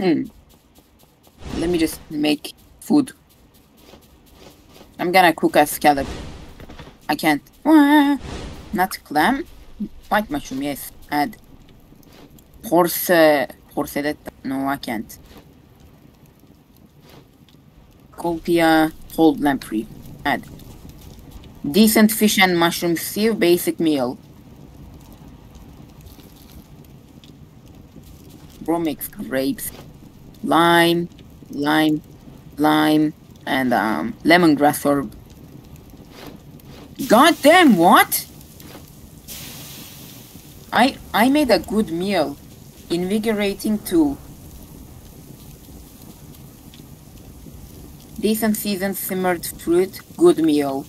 Let me just make food. I'm gonna cook a scallop. I can't. Not clam. White mushroom, yes. Add. Horsedetta. No, I can't. Copia. Cold lamprey. Add. Decent fish and mushroom stew. Basic meal. Bro mix grapes. Lime. And lemongrass herb. God damn, what? I made a good meal. Invigorating too. Decent seasoned simmered fruit. Good meal.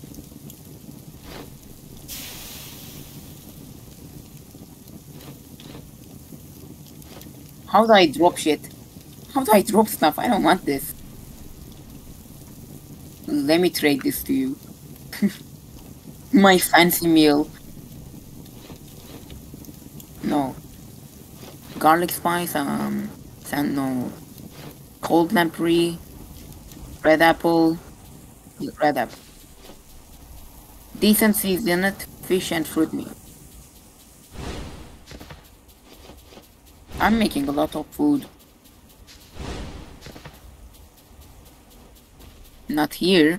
How do I drop shit? How do I drop stuff? I don't want this. Let me trade this to you. My fancy meal. No. Garlic spice, no. Cold lamprey. Red apple. Decent seasoned fish and fruit meal. I'm making a lot of food. Not here.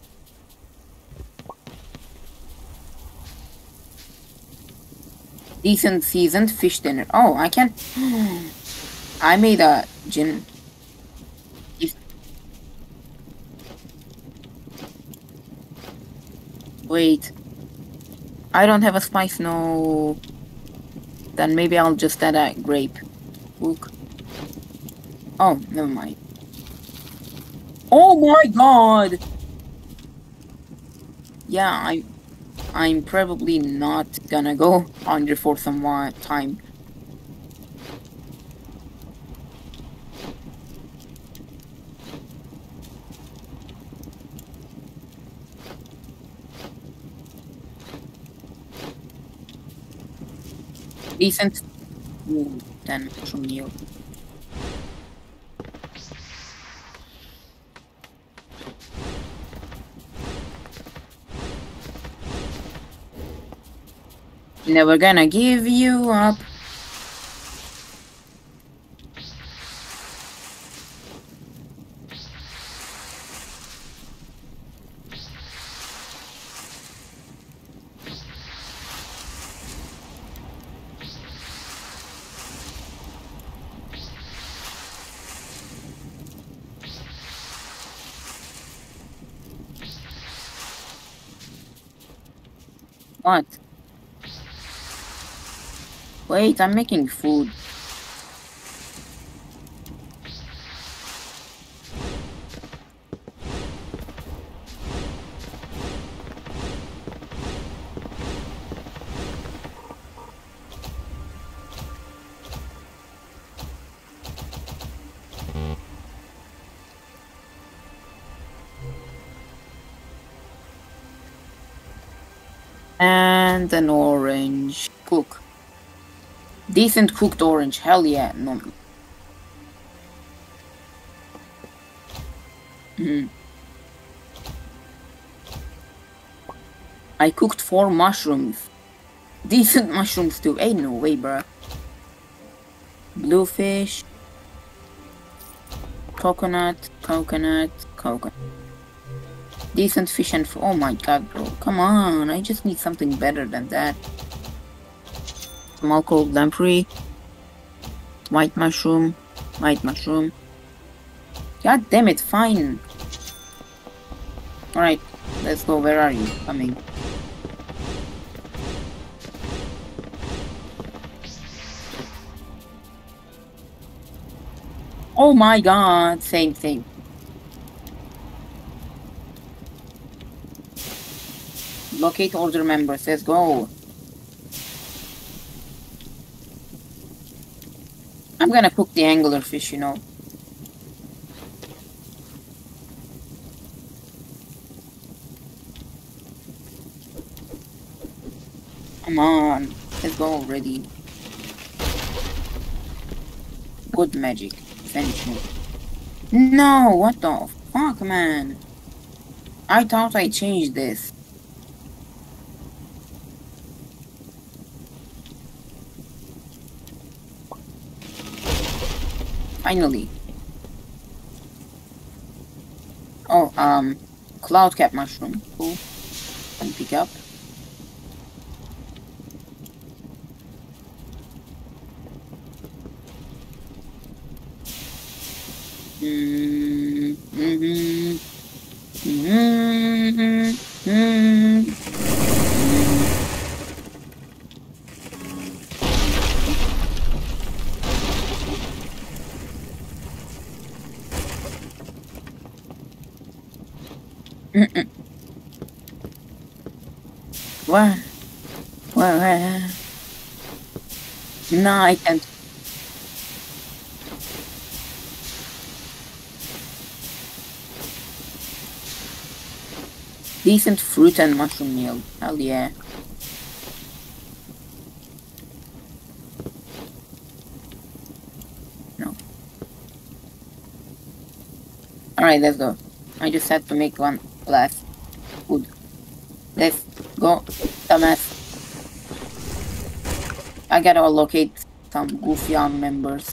Decent seasoned fish dinner. Oh, I can't. I made a gin. Wait. I don't have a spice, no. Then maybe I'll just add a grape. Cook. Oh, never mind. Oh my god! Yeah, I'm probably not gonna go under for some more time. Decent. Ooh, 10 from you. Never gonna give you up. What? Wait, I'm making food. And an orange. Cook. Decent cooked orange. Hell yeah. No. I cooked 4 mushrooms. Decent mushrooms too. Ain't no way, bruh. Bluefish. Coconut. Decent fish and oh my god, bro. Come on. I just need something better than that. Small cold lamprey. White mushroom. God damn it, fine. Alright, let's go. Where are you? Coming. Oh my god, same thing. Locate order members, let's go. I'm gonna cook the anglerfish, you know. Come on, let's go already. Good magic. finish me. No, what the fuck, man? I thought I changed this. Finally. Oh, cloud cap mushroom. Cool. Can pick up. What? What? No, I can't. Decent fruit and mushroom meal. Hell yeah. No. Alright, let's go. I just had to make one last food. Let's go, dumbass. I gotta allocate some goofy arm members.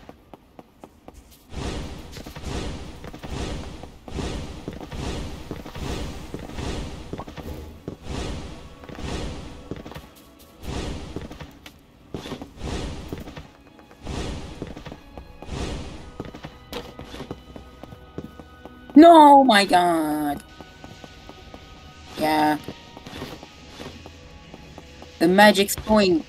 No, my god. Yeah. The magic's going.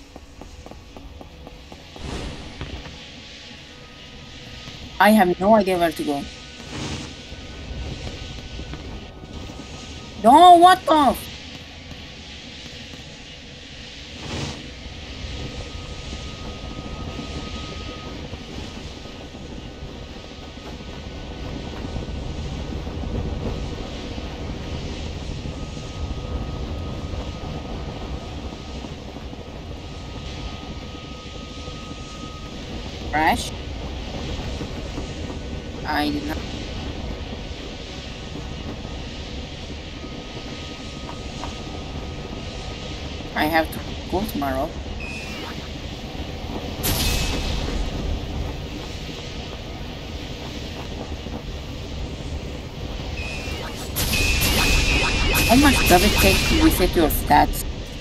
I have no idea where to go. No, what the? Crash? I did not. I have to go tomorrow. How much does it take to reset your stats?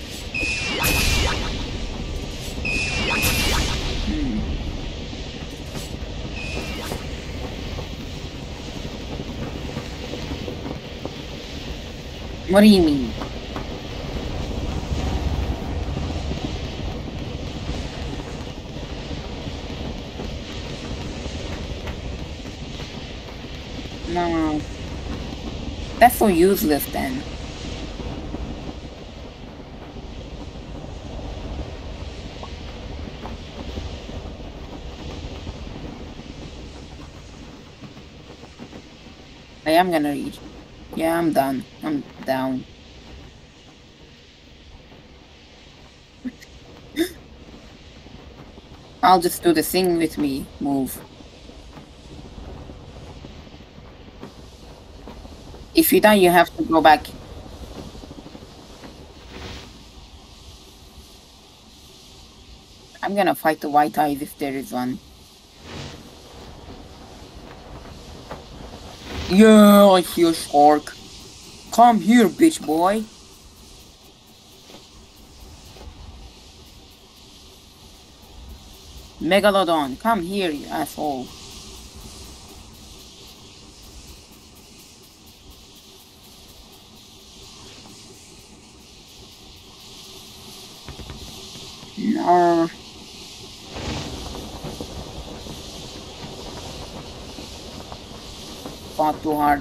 What do you mean? No. That's so useless then. I am gonna reach. Yeah, I'm done. I'm down. I'll just do the thing with me move. If you die, you have to go back. I'm gonna fight the white eyes if there is one. Yeah, I hear shark. Come here, bitch boy. Megalodon, come here, you asshole. No. Fought too hard.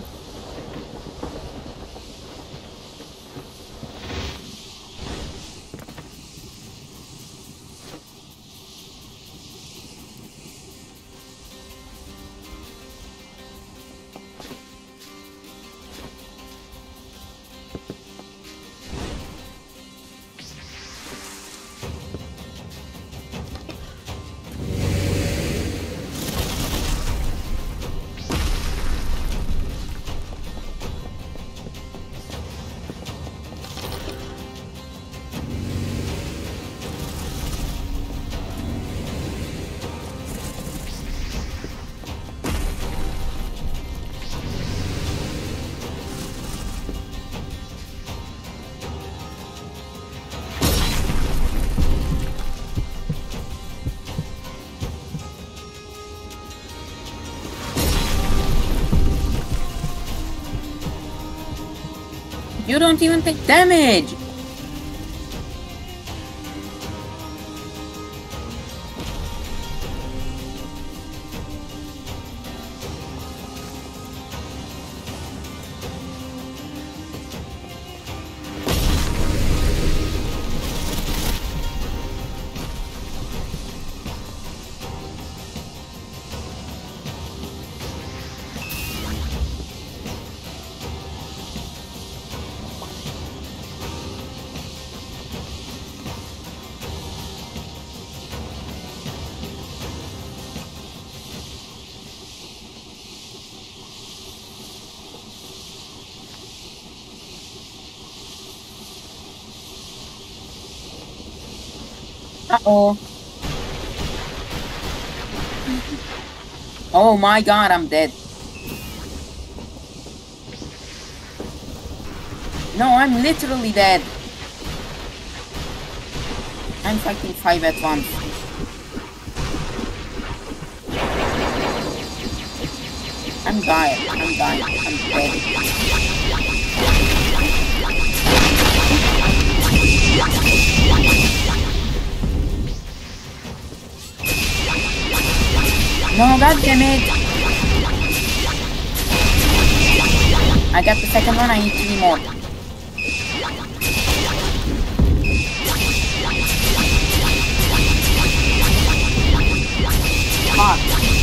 You don't even take damage! Uh-oh. Oh my god, I'm dead. No, I'm literally dead. I'm fighting 5 at once. I'm dying. I'm dead. No, god damn it! I got the second one, I need 3 more. Fuck.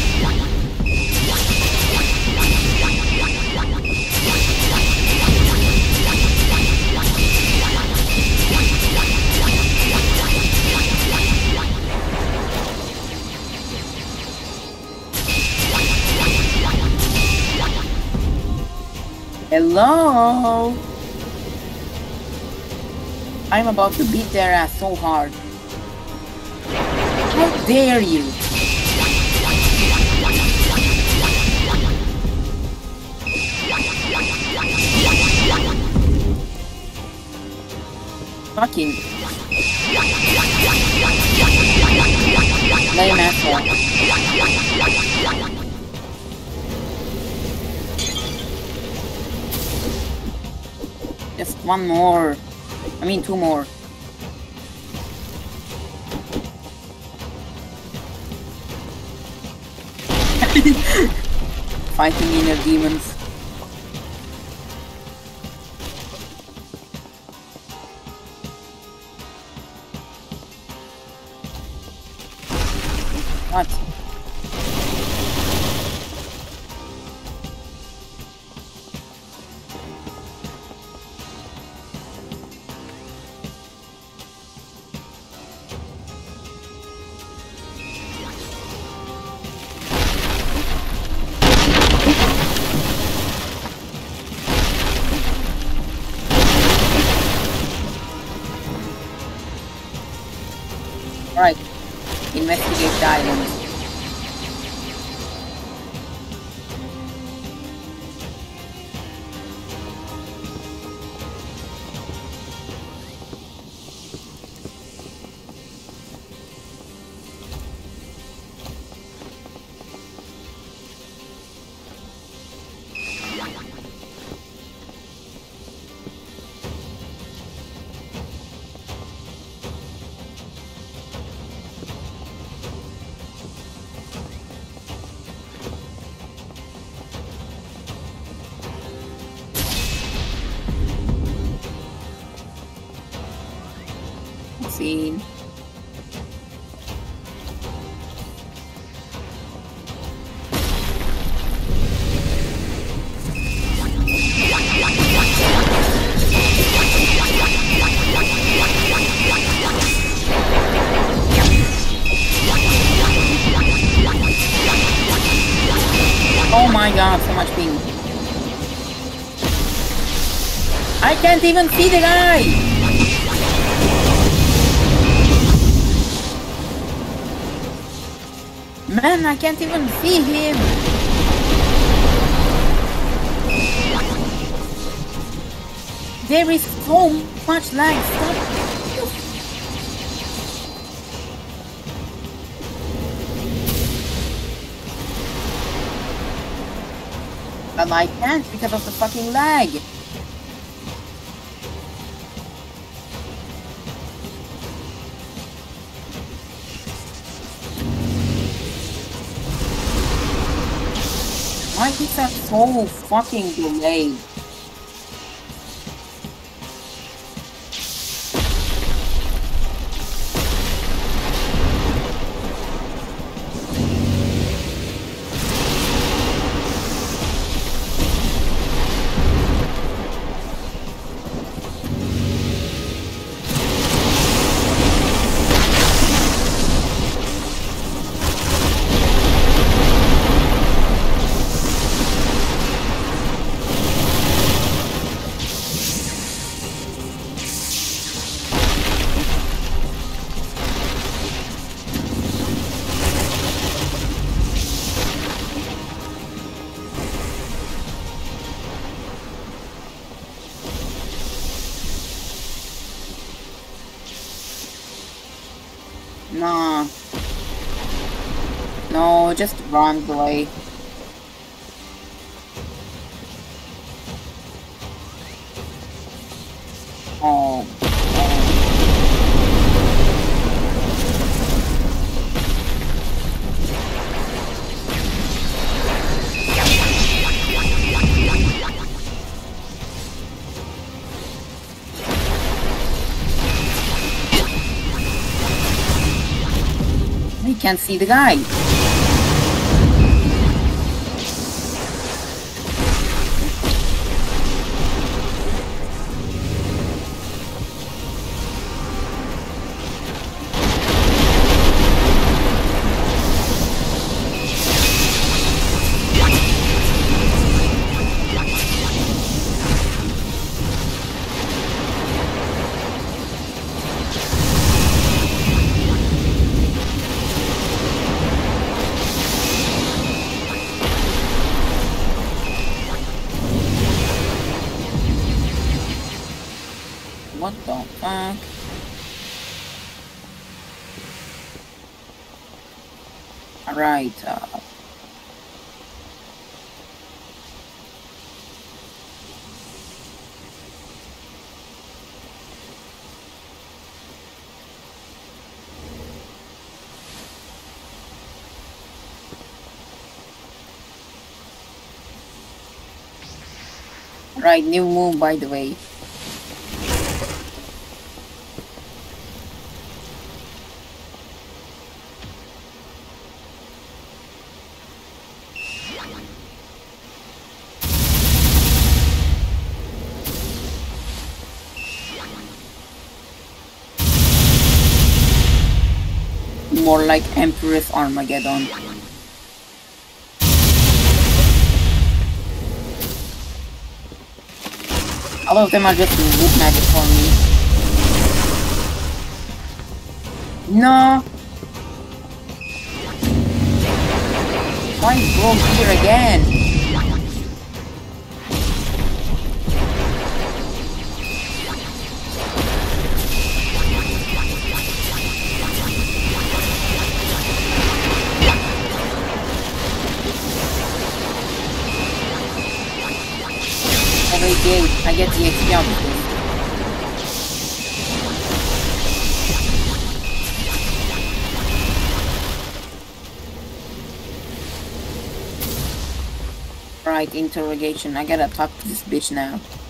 Hello? I'm about to beat their ass so hard. How dare you? Fucking lame asshole. Just one more. I mean 2 more. Fighting inner demons. What? Right. Investigate the island. Scene. Oh my god, so much ping. I can't even see the guy! Man, I can't even see him! There is so much lag, stop! But I can't because of the fucking lag! Why is that so fucking delayed? Nah. No, just run away. Oh. We can't see the guy. What the fuck? Alright, right, new move by the way. More like Empress Armageddon. All of them are just wood magic for me. No! Why go here again? I get the XP out of this. Right, interrogation. I gotta talk to this bitch now.